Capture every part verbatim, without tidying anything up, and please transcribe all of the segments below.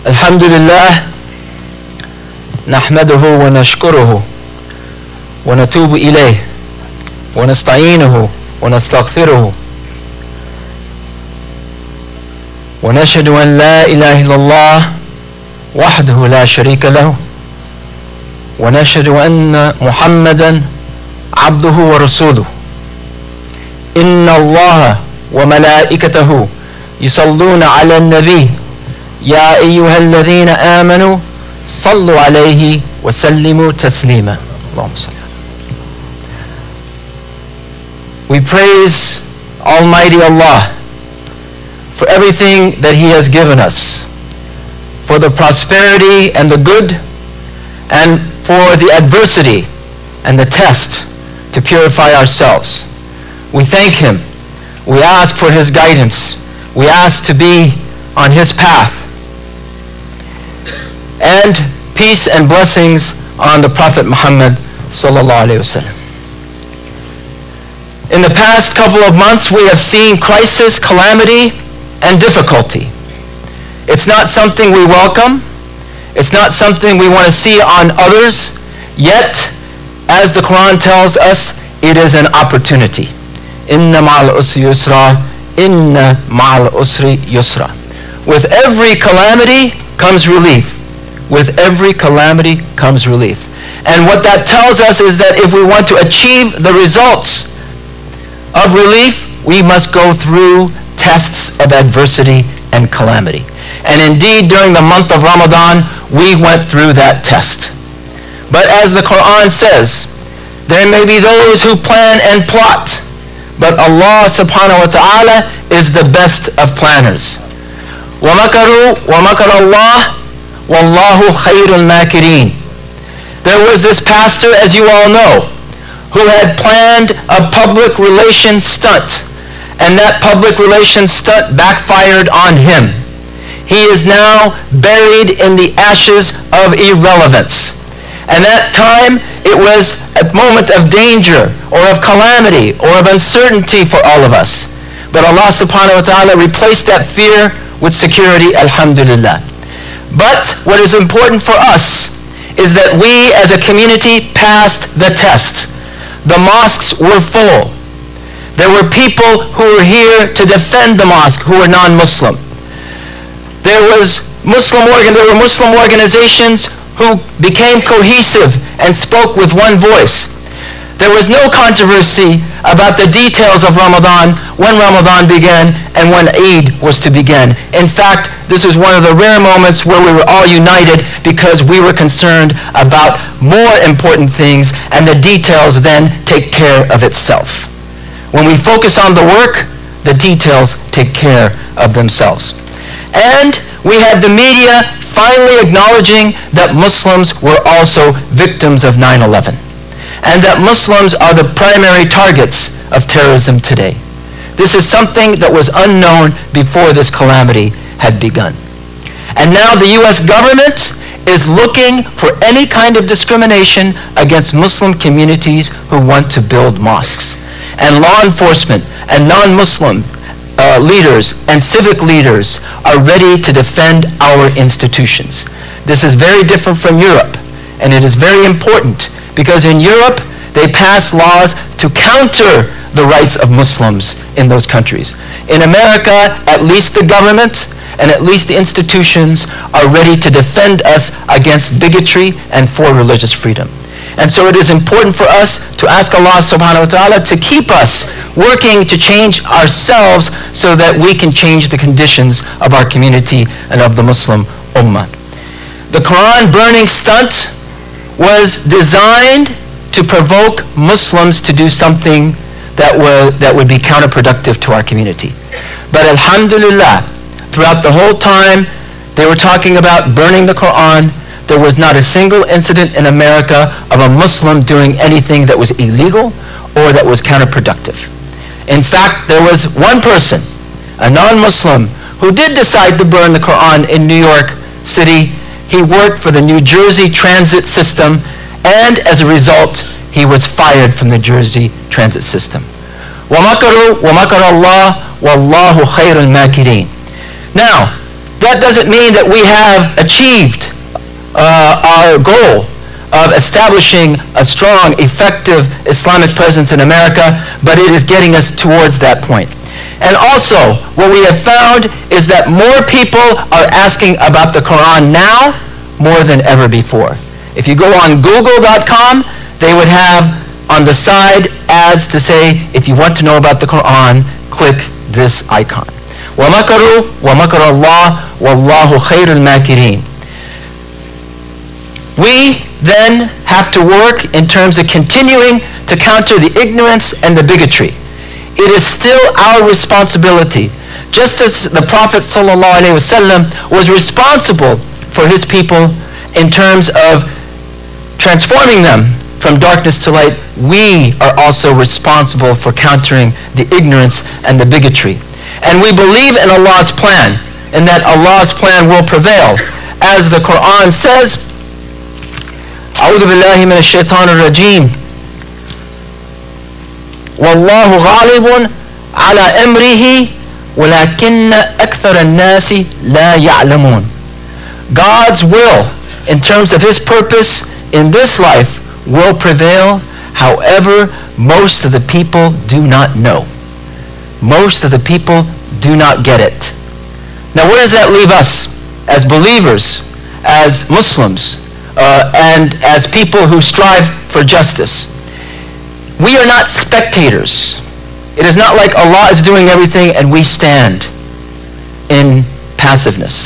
الحمد لله نحمده ونشكره ونتوب إليه ونستعينه ونستغفره ونشهد أن لا إله إلا الله وحده لا شريك له ونشهد أن محمدا عبده ورسوله إن الله وملائكته يصلون على النبي يا أيها الذين آمنوا صلوا عليه وسلموا تسليما اللهم صل. We praise Almighty Allah for everything that He has given us, for the prosperity and the good, and for the adversity and the test to purify ourselves. We thank Him. We ask for His guidance. We ask to be on His path. And peace and blessings on the Prophet Muhammad sallallahu alaihi wasallam. In the past couple of months, we have seen crisis, calamity, and difficulty. It's not something we welcome. It's not something we want to see on others. Yet, as the Quran tells us, it is an opportunity. Inna ma'al usri yusra, inna ma'al usri yusra. With every calamity comes relief. With every calamity comes relief. And what that tells us is that if we want to achieve the results of relief, we must go through tests of adversity and calamity. And indeed, during the month of Ramadan, we went through that test. But as the Quran says, there may be those who plan and plot, but Allah subhanahu wa ta'ala is the best of planners. وَمَكَرُوا وَمَكَرَ اللَّهُ وَاللَّهُ خَيْرُ الْمَاكِرِينَ. There was this pastor, as you all know, who had planned a public relations stunt, and that public relations stunt backfired on him. He is now buried in the ashes of irrelevance. And that time, it was a moment of danger, or of calamity, or of uncertainty for all of us. But Allah subhanahu wa ta'ala replaced that fear with security, alhamdulillah. But what is important for us is that we as a community passed the test. The mosques were full. There were people who were here to defend the mosque who were non-Muslim. There was Muslim organ, there were Muslim organizations who became cohesive and spoke with one voice. There was no controversy about the details of Ramadan, when Ramadan began and when Eid was to begin. In fact, this is one of the rare moments where we were all united because we were concerned about more important things, and the details then take care of itself. When we focus on the work, the details take care of themselves. And we had the media finally acknowledging that Muslims were also victims of nine eleven, and that Muslims are the primary targets of terrorism today. This is something that was unknown before this calamity had begun. And now the U S government is looking for any kind of discrimination against Muslim communities who want to build mosques. And law enforcement and non-Muslim uh, leaders and civic leaders are ready to defend our institutions. This is very different from Europe, and it is very important because in Europe they pass laws to counter the rights of Muslims in those countries. In America, at least the government and at least the institutions are ready to defend us against bigotry and for religious freedom. And so it is important for us to ask Allah subhanahu wa ta'ala to keep us working to change ourselves so that we can change the conditions of our community and of the Muslim ummah. The Quran burning stunt was designed to provoke Muslims to do something that would, that would be counterproductive to our community. But alhamdulillah, throughout the whole time they were talking about burning the Quran, there was not a single incident in America of a Muslim doing anything that was illegal or that was counterproductive. In fact, there was one person, a non-Muslim, who did decide to burn the Quran in New York City. He worked for the New Jersey transit system, and as a result, he was fired from the Jersey transit system. وَمَكَرُوا وَمَكَرَ اللَّهُ وَاللَّهُ خَيْرُ الْمَاكِرِينَ. Now, That doesn't mean that we have achieved uh, our goal of establishing a strong, effective Islamic presence in America, but it is getting us towards that point. And also, what we have found is that more people are asking about the Quran now more than ever before. If you go on google dot com, they would have on the side ads to say, if you want to know about the Quran, click this icon. وَمَكَرُوا وَمَكَرَ اللَّهُ وَاللَّهُ خَيْرُ الْمَاكِرِينَ. We then have to work in terms of continuing to counter the ignorance and the bigotry. It is still our responsibility, just as the Prophet ﷺ was responsible for his people in terms of transforming them from darkness to light. We are also responsible for countering the ignorance and the bigotry. And we believe in Allah's plan, and that Allah's plan will prevail. As the Quran says, أعوذ بالله من الشيطان الرجيم والله غالب على أمره ولكن أكثر الناس لا يعلمون. God's will in terms of his purpose in this life will prevail. However, most of the people do not know. Most of the people do not get it. Now, where does that leave us as believers, as Muslims, uh, and as people who strive for justice? We are not spectators. It is not like Allah is doing everything and we stand in passiveness.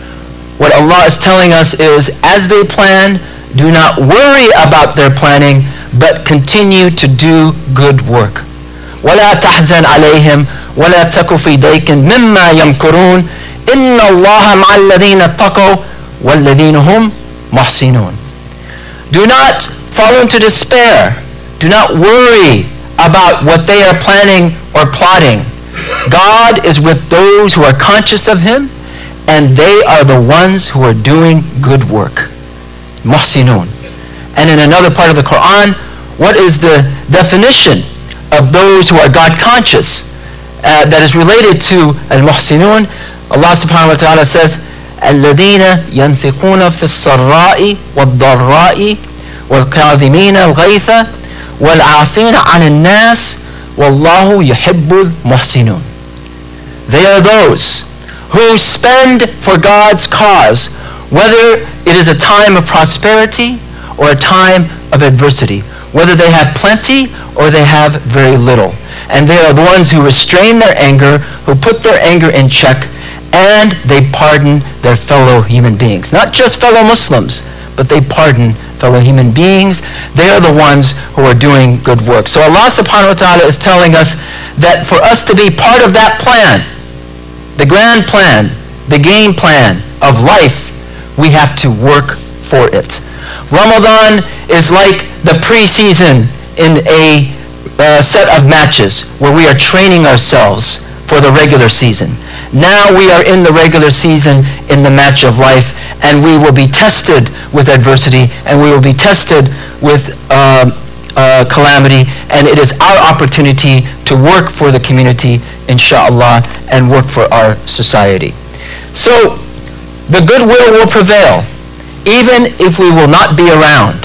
What Allah is telling us is, as they plan, do not worry about their planning, but continue to do good work. وَلَا تَحْزَنْ عَلَيْهِمْ وَلَا تَكُ فِي دَيْكٍ مِمَّا يَمْكُرُونَ إِنَّ اللَّهَ مَعَ الَّذِينَ اتَّقَوْا وَالَّذِينَ هُمْ مُحْسِنُونَ. Do not fall into despair. Do not worry about what they are planning or plotting. God is with those who are conscious of him, and they are the ones who are doing good work. Muhsinun. And in another part of the Quran, what is the definition of those who are God conscious uh, that is related to al-muhsinun? Allah subhanahu wa ta'ala says, الَّذِينَ يَنْفِقُونَ فِي السَّرَّاءِ وَالضَّرَّاءِ وَالْكَاظِمِينَ الْغَيْثَ وَالْعَافِينَ عَنِ النَّاسِ وَاللَّهُ يُحِبُّ الْمُحْسِنُونَ. They are those who spend for God's cause, whether it is a time of prosperity or a time of adversity, whether they have plenty or they have very little. And they are the ones who restrain their anger, who put their anger in check, and they pardon their fellow human beings. Not just fellow Muslims, but they pardon fellow human beings. They are the ones who are doing good work. So Allah subhanahu wa ta'ala is telling us that for us to be part of that plan, the grand plan, the game plan of life, we have to work for it. Ramadan is like the preseason in a uh, set of matches where we are training ourselves for the regular season. Now we are in the regular season in the match of life, and we will be tested with adversity, and we will be tested with um, uh, calamity, and it is our opportunity to work for the community, inshallah, and work for our society. So the goodwill will prevail, even if we will not be around.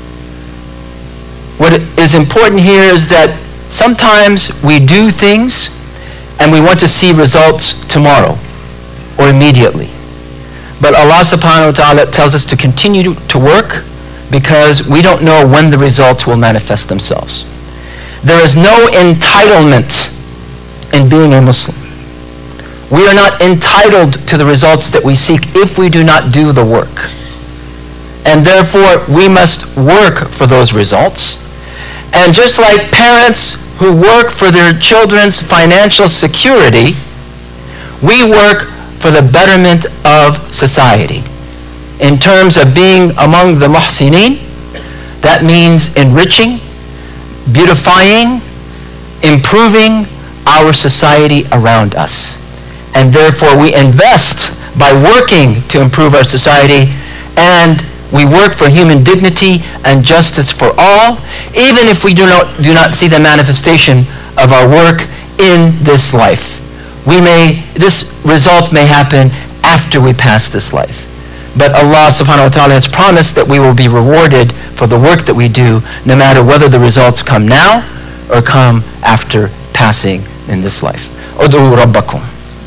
What is important here is that sometimes we do things and we want to see results tomorrow or immediately. But Allah subhanahu wa ta'ala tells us to continue to work because we don't know when the results will manifest themselves. There is no entitlement in being a Muslim. We are not entitled to the results that we seek if we do not do the work. And therefore, we must work for those results. And just like parents who work for their children's financial security, we work for the betterment of society. In terms of being among the muhsinin, that means enriching, beautifying, improving our society around us. And therefore we invest by working to improve our society, and we work for human dignity and justice for all, even if we do not, do not see the manifestation of our work in this life. We may, this result may happen after we pass this life. But Allah subhanahu wa ta'ala has promised that we will be rewarded for the work that we do, no matter whether the results come now or come after passing in this life. Ud'u rabbakum.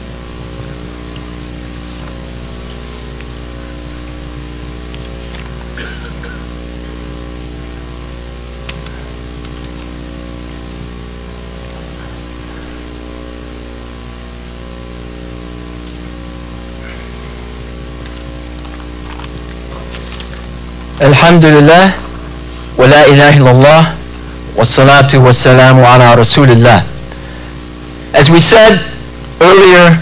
Alhamdulillah, wa la ilaha illallah, wa salatu wa salamu ala rasulillah. As we said earlier,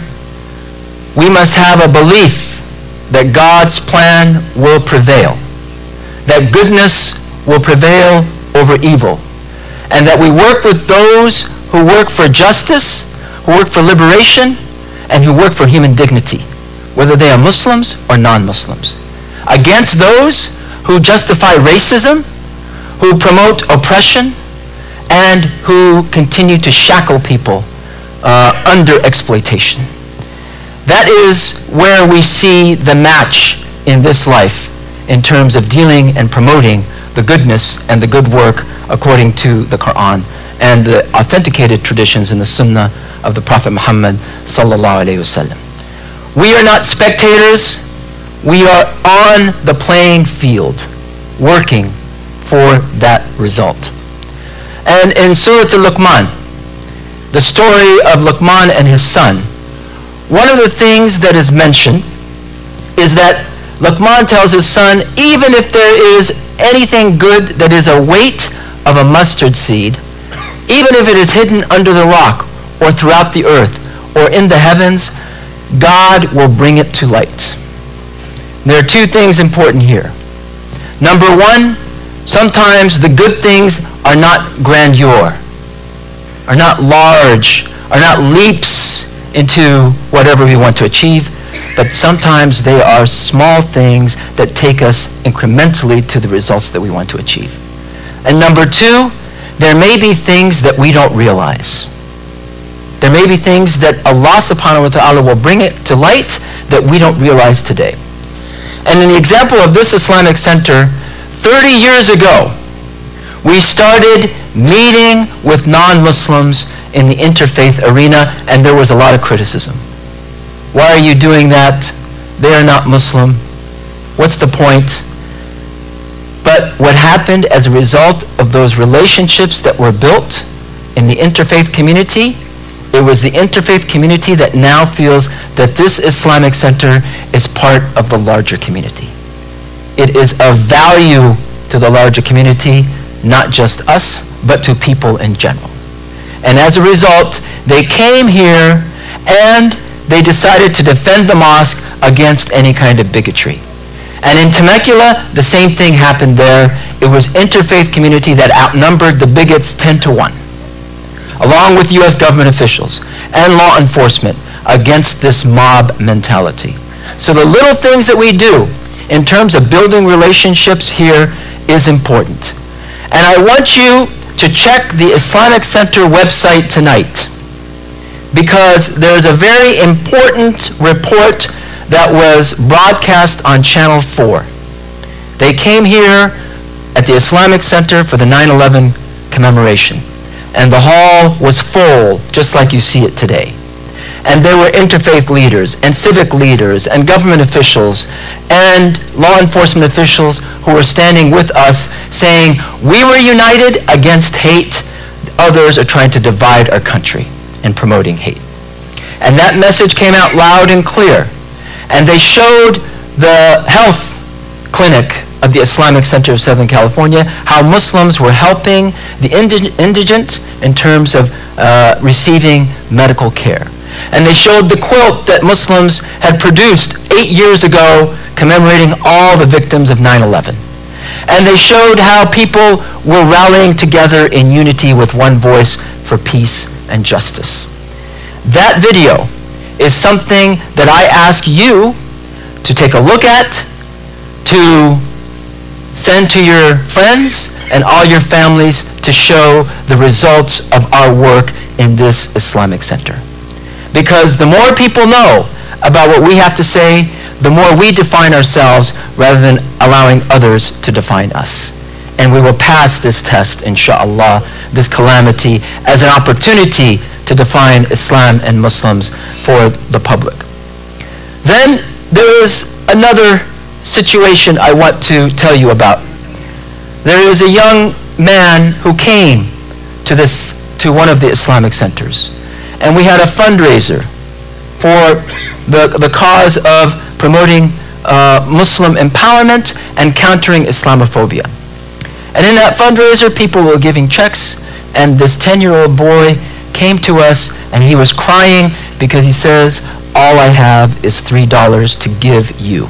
we must have a belief that God's plan will prevail, that goodness will prevail over evil, and that we work with those who work for justice, who work for liberation, and who work for human dignity, whether they are Muslims or non-Muslims, against those who justify racism, who promote oppression, and who continue to shackle people uh, under exploitation. That is where we see the match in this life in terms of dealing and promoting the goodness and the good work according to the Quran and the authenticated traditions in the Sunnah of the Prophet Muhammad sallallahu alaihi wasallam. We are not spectators. We are on the playing field, working for that result. And in Surah Al-Luqman, the story of Luqman and his son, one of the things that is mentioned is that Luqman tells his son, even if there is anything good that is a weight of a mustard seed, even if it is hidden under the rock or throughout the earth or in the heavens, God will bring it to light. There are two things important here. Number one, sometimes the good things are not grandeur, are not large, are not leaps into whatever we want to achieve, but sometimes they are small things that take us incrementally to the results that we want to achieve. And number two, there may be things that we don't realize. There may be things that Allah subhanahu wa ta'ala will bring it to light that we don't realize today. And in the example of this Islamic Center, thirty years ago, we started meeting with non-Muslims in the interfaith arena, and there was a lot of criticism. Why are you doing that? They are not Muslim. What's the point? But what happened as a result of those relationships that were built in the interfaith community, it was the interfaith community that now feels that this Islamic Center is part of the larger community. It is of value to the larger community, not just us, but to people in general. And as a result, they came here and they decided to defend the mosque against any kind of bigotry. And in Temecula, the same thing happened there. It was interfaith community that outnumbered the bigots ten to one. Along with U S government officials and law enforcement against this mob mentality. So the little things that we do in terms of building relationships here is important. And I want you to check the Islamic Center website tonight, because there's a very important report that was broadcast on Channel four. They came here at the Islamic Center for the nine eleven commemoration. And the hall was full, just like you see it today. And there were interfaith leaders and civic leaders and government officials and law enforcement officials who were standing with us saying, we were united against hate. Others are trying to divide our country and promoting hate. And that message came out loud and clear. And they showed the health clinic of the Islamic Center of Southern California, how Muslims were helping the indigent in terms of uh, receiving medical care. And they showed the quilt that Muslims had produced eight years ago commemorating all the victims of nine eleven. And they showed how people were rallying together in unity with one voice for peace and justice. That video is something that I ask you to take a look at, to send to your friends and all your families to show the results of our work in this Islamic Center. Because the more people know about what we have to say, the more we define ourselves rather than allowing others to define us. And we will pass this test, inshallah, this calamity, as an opportunity to define Islam and Muslims for the public. Then there is another situation I want to tell you about. There is a young man who came to this to one of the Islamic centers, and we had a fundraiser for the, the cause of promoting uh, Muslim empowerment and countering Islamophobia. And in that fundraiser, people were giving checks, and this ten-year-old boy came to us, and he was crying because he says, all I have is three dollars to give you.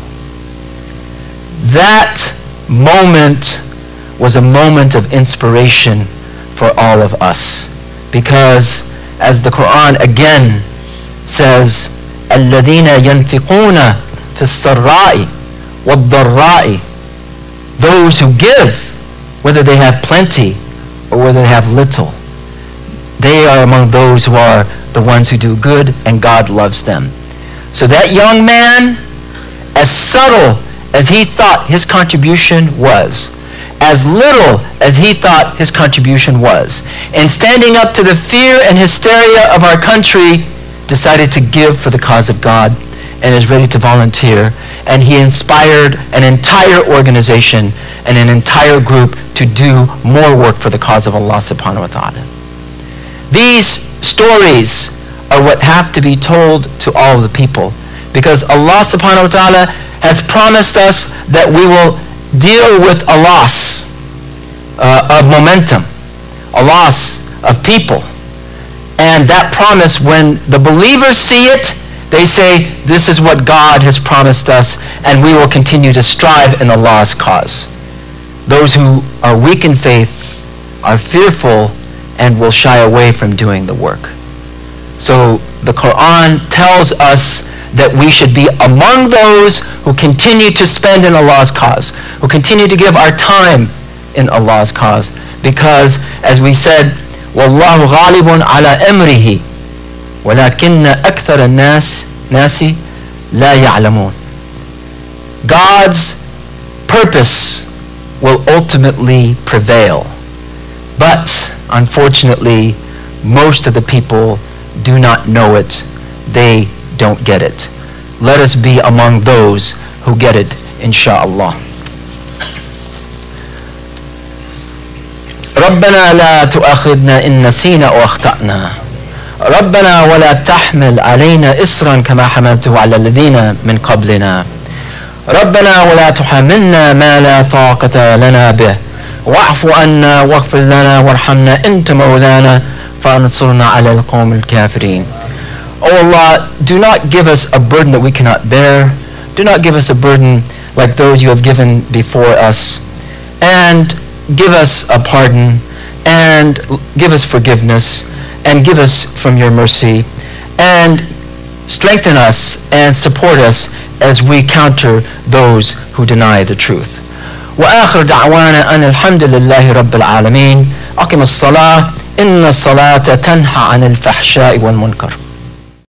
That moment was a moment of inspiration for all of us, because as the Quran again says, الَّذِينَ يَنْفِقُونَ فِي السَّرَّاءِ وَالضَّرَّاءِ, those who give, whether they have plenty or whether they have little, they are among those who are the ones who do good, and God loves them. So that young man, as subtle as he thought his contribution was, as little as he thought his contribution was, and standing up to the fear and hysteria of our country, decided to give for the cause of God and is ready to volunteer. And he inspired an entire organization and an entire group to do more work for the cause of Allah subhanahu wa ta'ala. These stories are what have to be told to all the people, because Allah subhanahu wa ta'ala has promised us that we will deal with a loss uh, of momentum, a loss of people. And that promise, when the believers see it, they say, this is what God has promised us, and we will continue to strive in Allah's cause. Those who are weak in faith are fearful and will shy away from doing the work. So the Quran tells us that we should be among those who continue to spend in Allah's cause, who continue to give our time in Allah's cause, because as we said, وَاللَّهُ غَالِبٌ عَلَى أَمْرِهِ وَلَكِنَّ أَكْثَرَ النَّاسِ نَاسِ لَا يَعْلَمُونَ. God's purpose will ultimately prevail, but unfortunately most of the people do not know it. They don't get it. Let us be among those who get it, insha'Allah. ربنا لا تؤاخذنا إن نسينا أو أخطأنا ربنا ولا تحمل علينا إصرا كما حملته على الذين من قبلنا ربنا ولا تحملنا ما لا طاقة لنا به واعف عنا واغفر لنا وارحمنا أنت مولانا فانصرنا على القوم الكافرين. Oh Allah, do not give us a burden that we cannot bear. Do not give us a burden like those you have given before us. And give us a pardon, and give us forgiveness, and give us from your mercy, and strengthen us and support us as we counter those who deny the truth. وآخر دعوانا أن الحمد لله رب العالمين. أقم الصلاة إن الصلاة تنهى عن الفحشاء والمنكر.